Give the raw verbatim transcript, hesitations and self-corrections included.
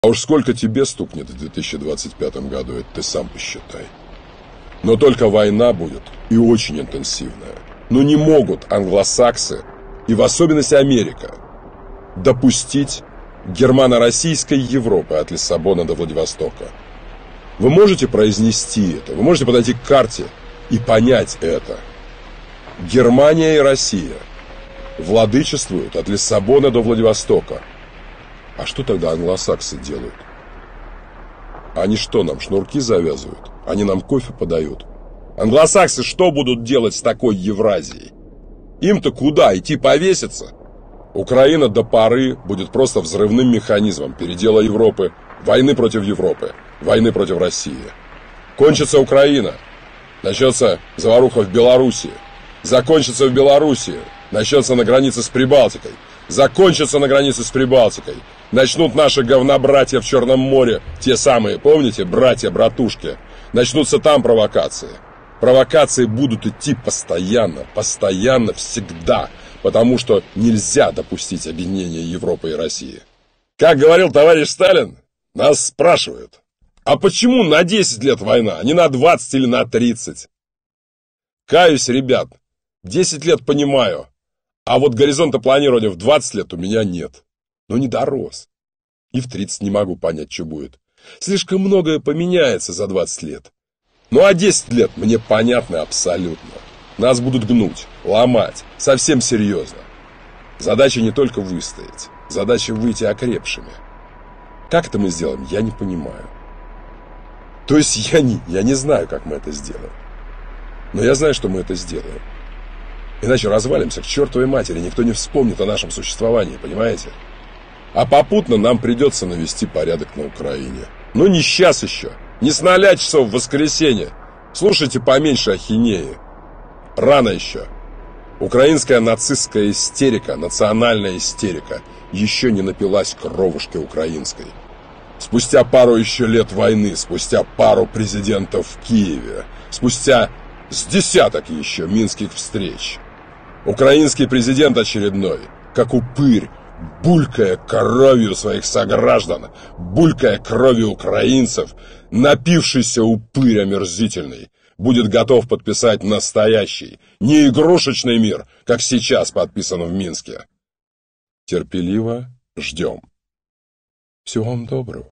А уж сколько тебе стукнет в две тысячи двадцать пятом году, это ты сам посчитай. Но только война будет и очень интенсивная. Но не могут англосаксы, и в особенности Америка, допустить германо-российской Европы от Лиссабона до Владивостока. Вы можете произнести это, вы можете подойти к карте и понять это. Германия и Россия владычествуют от Лиссабона до Владивостока. А что тогда англосаксы делают? Они что, нам шнурки завязывают? Они нам кофе подают? Англосаксы что будут делать с такой Евразией? Им-то куда? Идти повеситься? Украина до поры будет просто взрывным механизмом передела Европы, войны против Европы, войны против России. Кончится Украина, начнется заваруха в Белоруссии. Закончится в Белоруссии, начнется на границе с Прибалтикой. Закончится на границе с Прибалтикой. Начнут наши говнобратья в Черном море, те самые, помните, братья-братушки. Начнутся там провокации. Провокации будут идти постоянно, постоянно, всегда. Потому что нельзя допустить объединения Европы и России. Как говорил товарищ Сталин, нас спрашивают, а почему на десять лет война, а не на двадцать или на тридцать? Каюсь, ребят, десять лет понимаю, а вот горизонта планирования в двадцать лет у меня нет. Но не дорос. И в тридцать не могу понять, что будет. Слишком многое поменяется за двадцать лет. Ну а десять лет мне понятно абсолютно. Нас будут гнуть, ломать, совсем серьезно. Задача не только выстоять, задача выйти окрепшими. Как это мы сделаем, я не понимаю. То есть я не, я не знаю, как мы это сделаем. Но я знаю, что мы это сделаем. Иначе развалимся к чертовой матери, никто не вспомнит о нашем существовании, понимаете? А попутно нам придется навести порядок на Украине. Но не сейчас еще, не с ноля часов в воскресенье. Слушайте поменьше ахинеи. Рано еще. Украинская нацистская истерика, национальная истерика еще не напилась кровушки украинской. Спустя пару еще лет войны, спустя пару президентов в Киеве, спустя с десяток еще минских встреч, украинский президент очередной, как упырь, булькая кровью своих сограждан, булькая кровью украинцев, напившийся упырь омерзительный, будет готов подписать настоящий, не игрушечный мир, как сейчас подписано в Минске. Терпеливо ждем. Всего вам доброго.